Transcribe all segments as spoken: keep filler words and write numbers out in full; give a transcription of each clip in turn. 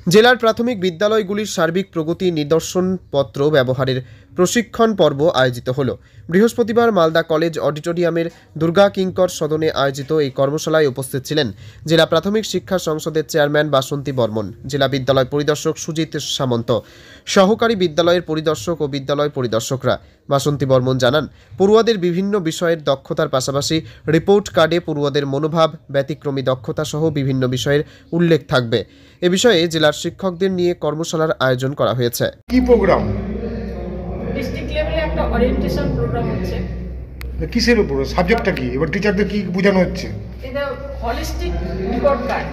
জেলার প্রাথমিক বিদ্যালয়গুলির সার্বিক প্রগতি নিদর্শনপত্র ব্যবহারের প্রশিক্ষণ পর্ব আয়োজিত হল। বৃহস্পতিবার মালদা কলেজ অডিটোরিয়ামের দুর্গা কিঙ্কর সদনে আয়োজিত এই কর্মশালায় উপস্থিত ছিলেন জেলা প্রাথমিক শিক্ষা সংসদের চেয়ারম্যান বাসন্তী বর্মন, জেলা বিদ্যালয় পরিদর্শক সুজিত সামন্ত, সহকারী বিদ্যালয়ের পরিদর্শক ও বিদ্যালয় পরিদর্শকরা। বাসন্তী বর্মন জানান, পড়ুয়াদের বিভিন্ন বিষয়ের দক্ষতার পাশাপাশি রিপোর্ট কার্ডে পড়ুয়াদের মনোভাব, ব্যতিক্রমী দক্ষতা সহ বিভিন্ন বিষয়ের উল্লেখ থাকবে। এ বিষয়ে জেলার শিক্ষকদের নিয়ে কর্মশালার আয়োজন করা হয়েছে। কি প্রোগ্রাম? ডিস্ট্রিক্ট লেভেলে একটা ওরিয়েন্টেশন প্রোগ্রাম হচ্ছে। কিসের উপর? সাবজেক্টটা কি? এবার টিচারদের কি বোঝানো হচ্ছে? এটা holistic report card,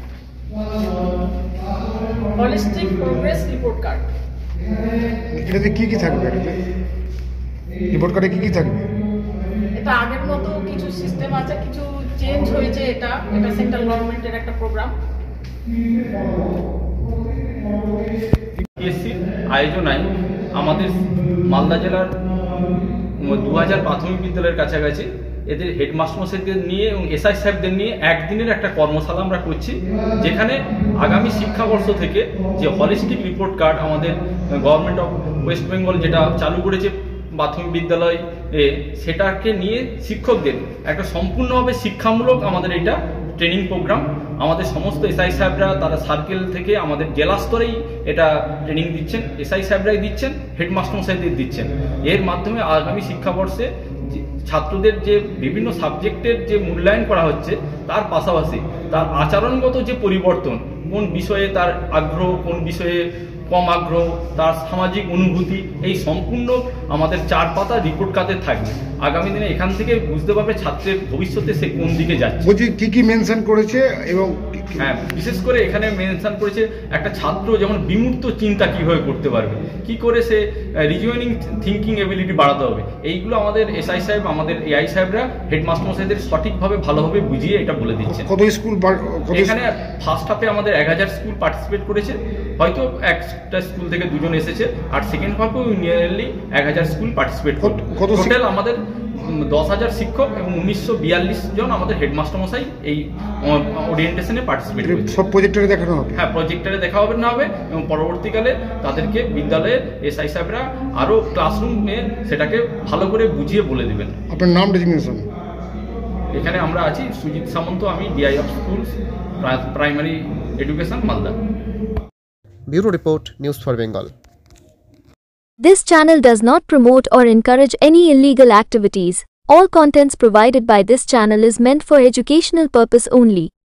holistic progress report card. এটাতে কি কি থাকবে? রিপোর্ট কার্ডে কি কি থাকবে? এটা আগের মতো কিছু সিস্টেম আছে, কিছু চেঞ্জ হয়েছে। এটা এটা সেন্ট্রাল গভর্নমেন্টের একটা প্রোগ্রাম। পিএসসির আয়োজনায় আমাদের মালদা জেলার দু হাজার প্রাথমিক বিদ্যালয়ের কাছাকাছি এদের হেডমাস্টারমশাইদের নিয়ে এবং এসআই সাহেবদের নিয়ে একদিনের একটা কর্মশালা আমরা করছি, যেখানে আগামী শিক্ষাবর্ষ থেকে যে হলিস্টিক রিপোর্ট কার্ড আমাদের গভর্নমেন্ট অফ ওয়েস্ট বেঙ্গল যেটা চালু করেছে প্রাথমিক বিদ্যালয় এ, সেটাকে নিয়ে শিক্ষকদের একটা সম্পূর্ণভাবে শিক্ষামূলক আমাদের এটা ট্রেনিং প্রোগ্রাম। আমাদের সমস্ত এসআই সাহেবরা তারা সার্কেল থেকে আমাদের জেলা স্তরেই এটা ট্রেনিং দিচ্ছেন, এসআই সাহেবরাই দিচ্ছেন, হেডমাস্টারমশাইদের দিচ্ছেন। এর মাধ্যমে আগামী শিক্ষাবর্ষে ছাত্রদের যে বিভিন্ন সাবজেক্টের যে মূল্যায়ন করা হচ্ছে, তার পাশাপাশি তার আচরণগত যে পরিবর্তন, কোন বিষয়ে তার আগ্রহ, কোন বিষয়ে কম আগ্রহ, তার সামাজিক অনুভূতি, এই সম্পূর্ণ আমাদের চার পাতা রিপোর্ট কার্ডে থাকবে। আগামী দিনে এখান থেকে বুঝতে পারবে ছাত্রের ভবিষ্যতে সে কোন দিকে যাচ্ছে। বলছি কি কি মেনশন করেছে? এবং হ্যাঁ, বিশেষ করে এখানে মেনশন করেছে একটা ছাত্র যেমন বিমূর্ত চিন্তা কিভাবে করতে পারবে, কি করে সে রিজনিং থিঙ্কিং এবিলিটি বাড়াতে হবে। এইগুলো আমাদের এসআই সাহেব, আমাদের এআই সাহেবরা হেডমাস্টারমশাইদের সঠিকভাবে ভালোভাবে বুঝিয়ে এটা বলে দিচ্ছে। কত স্কুল? এখানে ফার্স্ট হাফে আমাদের এক হাজার স্কুল পার্টিসিপেট করেছে, হয়তো একটা স্কুল থেকে দুজন এসেছে, আর সেকেন্ড হাফেও নিয়ারলি এক হাজার স্কুল পার্টিসিপেট করবে। টোটাল আমাদের দশ হাজার শিক্ষক এবং উনিশশো বিয়াল্লিশ জন আমাদের হেডমাস্টারমশাই এই ওরিয়েন্টেশনে পার্টিসিপেট করবে। সব প্রজেক্টরে দেখানো হবে? হ্যাঁ, প্রজেক্টরে দেখা হবে না হবে এবং পরবর্তীকালে তাদেরকে বিদ্যালয়ের এসআই সাহেবরা আরও ক্লাসরুমে সেটাকে ভালো করে বুঝিয়ে বলে দেবেন। আপনার নাম, ডেজিগনেশন? এখানে আমরা আছি সুজিত সামন্ত, আমি DI of schools primary education Malda. Bureau report, news for Bengal. This channel does not promote or encourage any illegal activities. All contents provided by this channel is meant for educational purpose only.